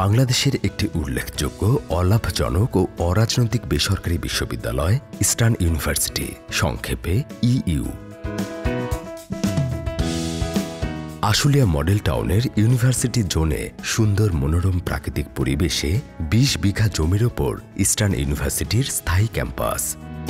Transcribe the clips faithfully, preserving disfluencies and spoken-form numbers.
বাংলাদেশের একটি উল্লেখযোগ্য অলাভজনক ও অরাজনৈতিক বেসরকারি বিশ্ববিদ্যালয় ইস্টার্ন ইউনিভার্সিটি, সংক্ষেপে ইইউ। আশুলিয়া মডেল টাউনের ইউনিভার্সিটি জোনে সুন্দর মনোরম প্রাকৃতিক পরিবেশে বিশ বিঘা জমির ওপর ইস্টার্ন ইউনিভার্সিটির স্থায়ী ক্যাম্পাস।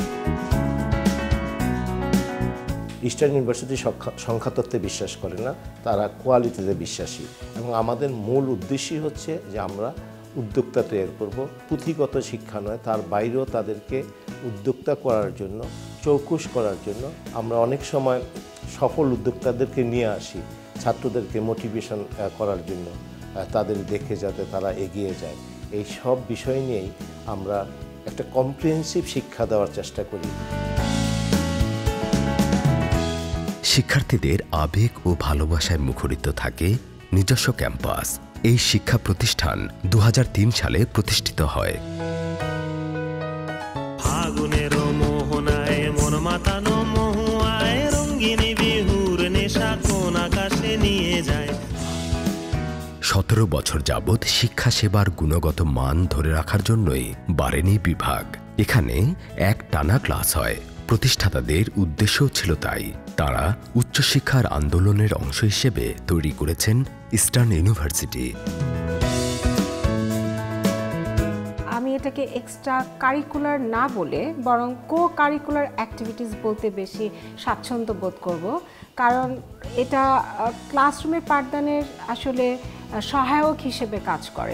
ইস্টার্ন ইউনিভার্সিটি সংখ্যাতত্ত্বে বিশ্বাস করে না, তারা কোয়ালিটিতে বিশ্বাসী এবং আমাদের মূল উদ্দেশ্যই হচ্ছে যে আমরা উদ্যোক্তা তৈরি করব। পুঁথিগত শিক্ষা নয়, তার বাইরেও তাদেরকে উদ্যোক্তা করার জন্য, চৌকুশ করার জন্য আমরা অনেক সময় সফল উদ্যোক্তাদেরকে নিয়ে আসি ছাত্রদেরকে মোটিভেশন করার জন্য, তাদের দেখে যাতে তারা এগিয়ে যায়। এই সব বিষয় নিয়েই আমরা একটা কম্প্রিহেনসিভ শিক্ষা দেওয়ার চেষ্টা করি। শিক্ষার্থীদের আবেগ ও ভালোবাসায় মুখরিত থাকে নিজস্ব ক্যাম্পাস। এই শিক্ষা প্রতিষ্ঠান দু হাজার তিন সালে প্রতিষ্ঠিত হয়। সতেরো বছর যাবৎ শিক্ষা সেবার গুণগত মান ধরে রাখার জন্যই বারেনি বিভাগ। এখানে এক টানা ক্লাস হয়। প্রতিষ্ঠাতাদের উদ্দেশ্যও ছিল তাই। তারা উচ্চশিক্ষার আন্দোলনের অংশ হিসেবে তৈরি করেছেন ইস্টার্ন ইউনিভার্সিটি। আমি এটাকে এক্সট্রা কারিকুলার না বলে বরং কো কারিকুলার অ্যাক্টিভিটিস বলতে বেশি স্বাচ্ছন্দ্য বোধ করব, কারণ এটা ক্লাসরুমে পাঠদানের আসলে সহায়ক হিসেবে কাজ করে।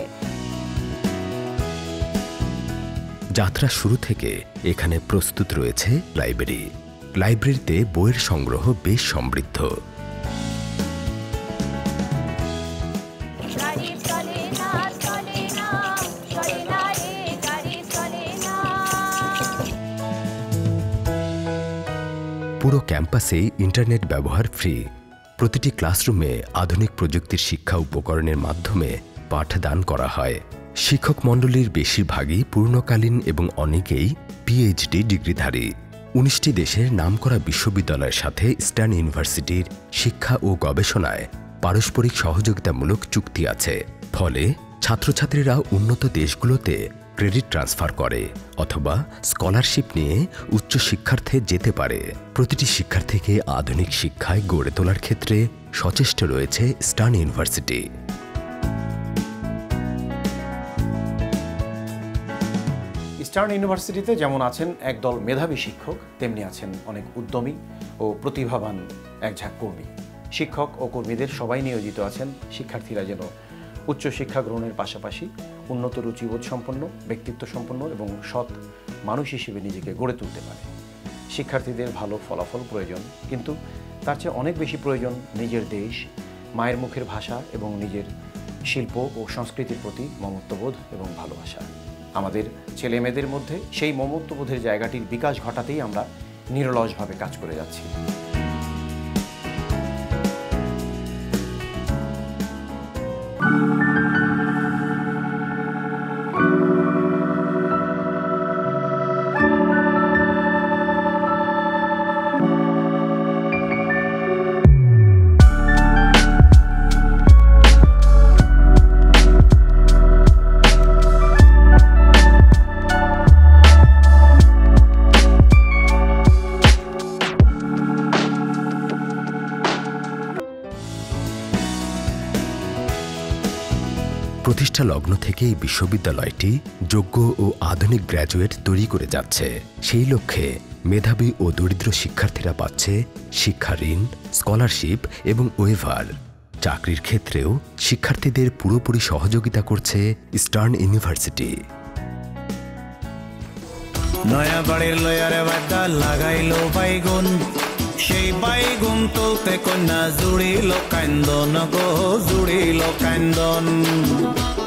যাত্রা শুরু থেকে এখানে প্রস্তুত রয়েছে লাইব্রেরি। লাইব্রেরিতে বইয়ের সংগ্রহ বেশ সমৃদ্ধ। পুরো ক্যাম্পাসে ইন্টারনেট ব্যবহার ফ্রি। প্রতিটি ক্লাসরুমে আধুনিক প্রযুক্তির শিক্ষা উপকরণের মাধ্যমে পাঠদান করা হয়। শিক্ষক মণ্ডলীর বেশিরভাগই পূর্ণকালীন এবং অনেকেই পিএইচডি ডিগ্রিধারী। উনিশটি দেশের নামকরা বিশ্ববিদ্যালয়ের সাথে ইস্টার্ন ইউনিভার্সিটির শিক্ষা ও গবেষণায় পারস্পরিক সহযোগিতামূলক চুক্তি আছে। ফলে ছাত্রছাত্রীরা উন্নত দেশগুলোতে ক্রেডিট ট্রান্সফার করে অথবা স্কলারশিপ নিয়ে উচ্চশিক্ষার্থে যেতে পারে। প্রতিটি শিক্ষার্থীকে আধুনিক শিক্ষায় গড়ে তোলার ক্ষেত্রে সচেষ্ট রয়েছে ইস্টার্ন ইউনিভার্সিটি। ইস্টার্ন ইউনিভার্সিটিতে যেমন আছেন একদল মেধাবী শিক্ষক, তেমনি আছেন অনেক উদ্যমী ও প্রতিভাবান একঝাঁক কর্মী। শিক্ষক ও কর্মীদের সবাই নিয়োজিত আছেন শিক্ষার্থীরা যেন উচ্চশিক্ষা গ্রহণের পাশাপাশি উন্নত রুচিবোধ সম্পন্ন, ব্যক্তিত্ব সম্পন্ন এবং সৎ মানুষ হিসেবে নিজেকে গড়ে তুলতে পারে। শিক্ষার্থীদের ভালো ফলাফল প্রয়োজন, কিন্তু তার চেয়ে অনেক বেশি প্রয়োজন নিজের দেশ, মায়ের মুখের ভাষা এবং নিজের শিল্প ও সংস্কৃতির প্রতি মমত্ববোধ এবং ভালোবাসা। আমাদের ছেলে মেয়েদের মধ্যে সেই মমত্ববোধের জায়গাটির বিকাশ ঘটাতেই আমরা নিরলসভাবে কাজ করে যাচ্ছি। প্রতিষ্ঠা লগ্ন থেকেই বিশ্ববিদ্যালয়টি যোগ্য ও আধুনিক গ্র্যাজুয়েট তৈরি করে যাচ্ছে। সেই লক্ষ্যে মেধাবী ও দরিদ্র শিক্ষার্থীরা পাচ্ছে শিক্ষা ঋণ, স্কলারশিপ এবং ওয়েভার। চাকরির ক্ষেত্রেও শিক্ষার্থীদের পুরোপুরি সহযোগিতা করছে ইস্টার্ন ইউনিভার্সিটি। নয়া বাড়ির লয়ারে বাড্ডা লাগাইলো বাইগুন, সেই বাইগুন তুলতে কন্যা জুড়িল কান্দন গো, জুড়িল কান্দন।